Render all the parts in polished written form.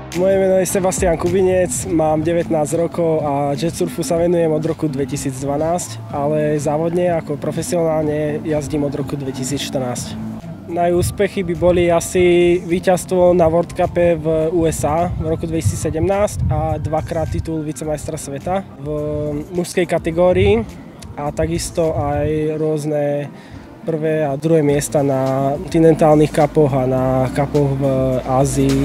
Moje meno je Sebastian Kubinec, mám 19 rokov a jetsurfu sa venujem od roku 2012, ale závodne ako profesionálne jazdím od roku 2014. Najúspechy by boli asi víťazstvo na World Cupe v USA v roku 2017 a dvakrát titul vicemajstra sveta v mužskej kategórii a takisto aj rôzne prvé a druhé miesta na kontinentálnych cupoch a na cupoch v Ázii.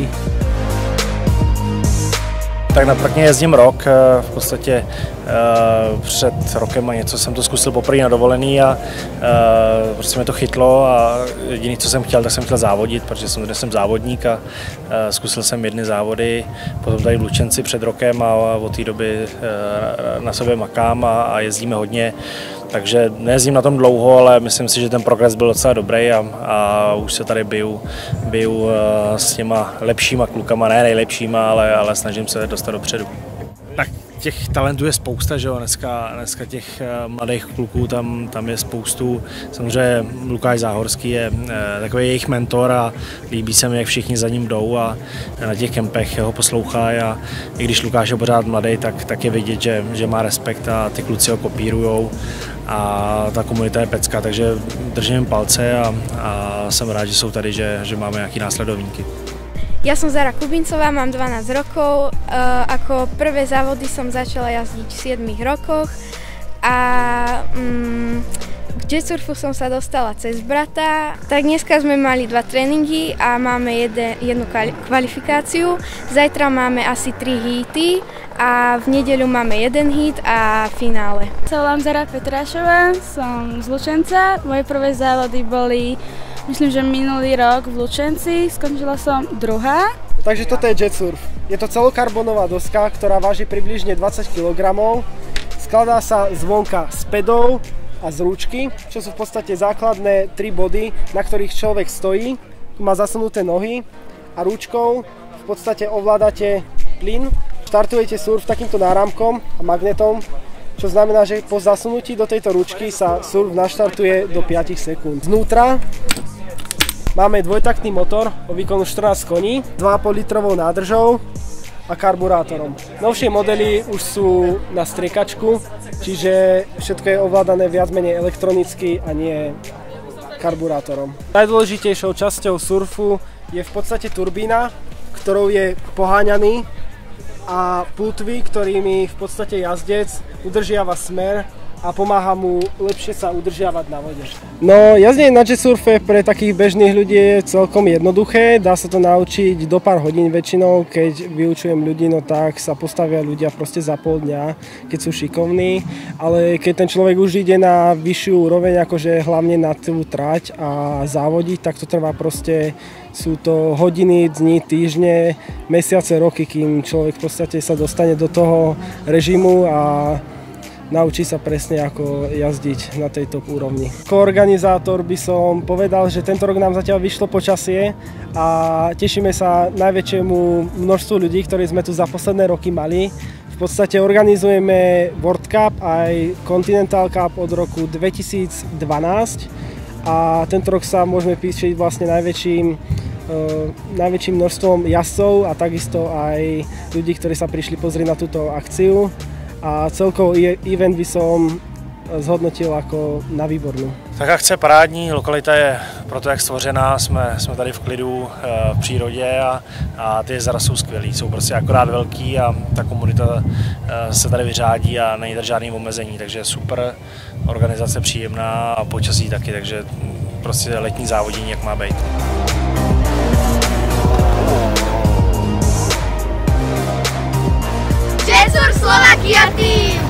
Tak na trkně jezdím rok, v podstatě před rokem a něco jsem to zkusil poprvé na dovolený a prostě mě to chytlo a jediné, co jsem chtěl, tak jsem chtěl závodit, protože jsem závodník a zkusil jsem jedny závody, potom tady v Lučenci před rokem a od té doby na sobě makám a jezdíme hodně. Takže nejezdím na tom dlouho, ale myslím si, že ten progres byl docela dobrý a už se tady biju s těma lepšíma klukama, ne nejlepšíma, ale snažím se dostat dopředu. Tak těch talentů je spousta, že jo, dneska těch mladých kluků tam je spoustu. Samozřejmě Lukáš Záhorský je takový jejich mentor a líbí se mi, jak všichni za ním jdou a na těch kempech ho poslouchají a i když Lukáš je pořád mladý, tak je vidět, že má respekt a ty kluci ho kopírujou a ta komunita je pecka, takže držím jim palce a jsem rád, že jsou tady, že máme nějaký následovníky. Ja som Zara Kubincová, mám 12 rokov. Ako prvé závody som začala jazdiť v 7 rokoch a k jetsurfu som sa dostala cez brata. Tak dneska sme mali 2 tréningy a máme jednu kvalifikáciu. Zajtra máme asi 3 hity a v nedeľu máme 1 hit a finále. Volám Zara Petrášová, som z Lučenca. Moje prvé závody boli myslím, že minulý rok v Lučenci, skončila som 2. Takže toto je jetsurf. Je to celokarbonová doska, ktorá váži približne 20 kg. Skladá sa zvonka z pedov a z ručky, čo sú v podstate základné 3 body, na ktorých človek stojí. Tu má zasunuté nohy a ručkou v podstate ovládate plyn. Štartujete surf takýmto náramkom a magnetom, čo znamená, že po zasunutí do tejto ručky sa surf naštartuje do 5 sekúnd. Znútra máme dvojtaktný motor o výkonu 14 koní, 2,5 litrovou nádržou a karburátorom. Novšie modely už sú na striekačku, čiže všetko je ovládané viac menej elektronicky a nie karburátorom. Najdôležitejšou časťou surfu je v podstate turbína, ktorou je poháňaný a pútvy, ktorými v podstate jazdec udržiava smer a pomáha mu lepšie sa udržiavať na vode. No, jazdenie na jetsurfe pre takých bežných ľudí je celkom jednoduché. Dá sa to naučiť do pár hodín väčšinou. Keď vyučujem ľudí, no tak sa postavia ľudia proste za pol dňa, keď sú šikovní. Ale keď ten človek už ide na vyššiu úroveň, akože hlavne na tú trať a závodiť, tak to trvá proste, sú to hodiny, dni, týždne, mesiace, roky, kým človek v podstate sa dostane do toho režimu a naučí sa presne, ako jazdiť na tejto úrovni. Ako organizátor by som povedal, že tento rok nám zatiaľ vyšlo počasie a tešíme sa najväčšiemu množstvu ľudí, ktorí sme tu za posledné roky mali. V podstate organizujeme World Cup aj Continental Cup od roku 2012 a tento rok sa môžeme píšiť vlastne najväčším množstvom jazdcov a takisto aj ľudí, ktorí sa prišli pozrieť na túto akciu. A celkový event by som zhodnotil jako na výbornou. Tak akce je parádní, lokalita je proto jak stvořená, jsme tady v klidu, v přírodě a ty jezera jsou skvělý, jsou prostě akorát velký a ta komunita se tady vyřádí a není tady žádný omezení, takže super, organizace příjemná a počasí taky, takže prostě letní závodění, jak má být. Jetsurf Slovakia Team!